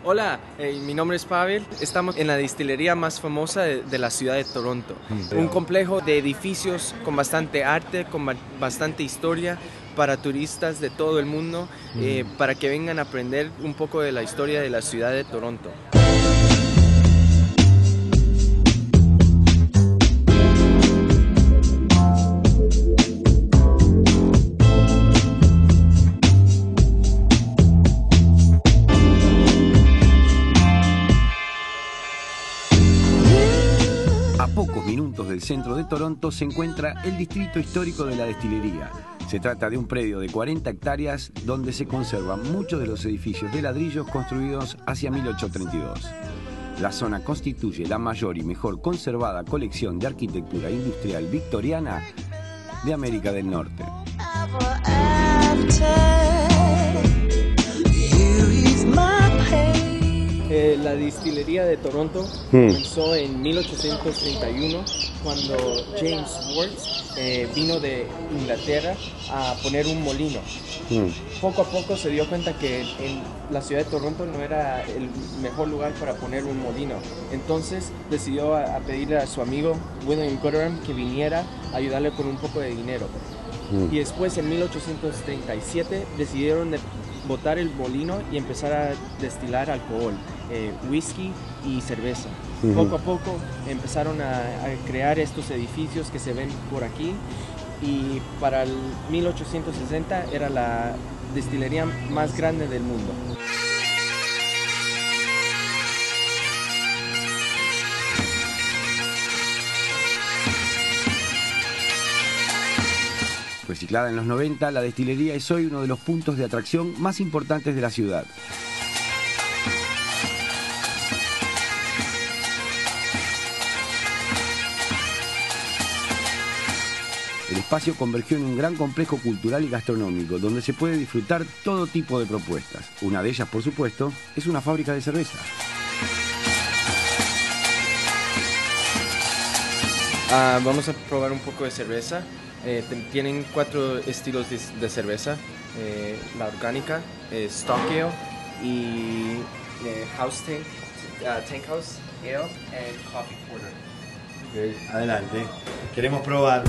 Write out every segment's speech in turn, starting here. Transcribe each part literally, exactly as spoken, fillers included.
Hola, eh, mi nombre es Pavel. Estamos en la destilería más famosa de, de la ciudad de Toronto. Mm, un complejo de edificios con bastante arte, con ba bastante historia para turistas de todo el mundo, mm. eh, para que vengan a aprender un poco de la historia de la ciudad de Toronto. A pocos minutos del centro de Toronto se encuentra el distrito histórico de la destilería. Se trata de un predio de cuarenta hectáreas donde se conservan muchos de los edificios de ladrillos construidos hacia mil ochocientos treinta y dos. La zona constituye la mayor y mejor conservada colección de arquitectura industrial victoriana de América del Norte. Eh, la destilería de Toronto hmm. comenzó en mil ochocientos treinta y uno cuando James Worts eh, vino de Inglaterra a poner un molino. Hmm. Poco a poco se dio cuenta que en la ciudad de Toronto no era el mejor lugar para poner un molino. Entonces decidió a, a pedirle a su amigo William Gooderham que viniera a ayudarle con un poco de dinero. Hmm. Y después en mil ochocientos treinta y siete decidieron de botar el molino y empezar a destilar alcohol, eh, whisky y cerveza. Uh-huh. Poco a poco empezaron a, a crear estos edificios que se ven por aquí y para el mil ochocientos sesenta era la destilería más grande del mundo. Reciclada en los noventa, la destilería es hoy uno de los puntos de atracción más importantes de la ciudad. El espacio convergió en un gran complejo cultural y gastronómico, donde se puede disfrutar todo tipo de propuestas. Una de ellas, por supuesto, es una fábrica de cerveza. Uh, vamos a probar un poco de cerveza. Eh, tienen cuatro estilos de, de cerveza, eh, la orgánica, eh, stock ale y eh, house tank, uh, tank house ale and coffee porter. Okay, adelante, queremos probar.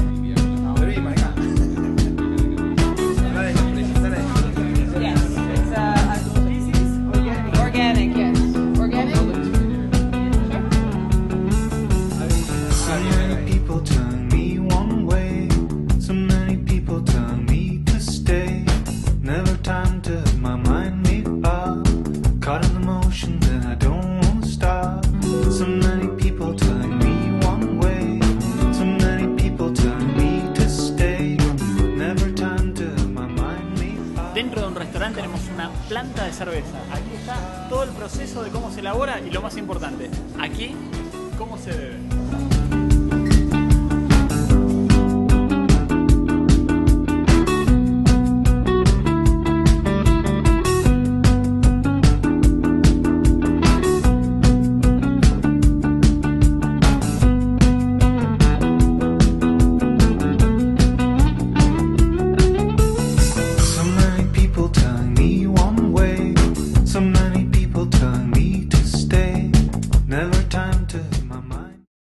Dentro de un restaurante tenemos una planta de cerveza. Aquí está todo el proceso de cómo se elabora y lo más importante, aquí, cómo se bebe.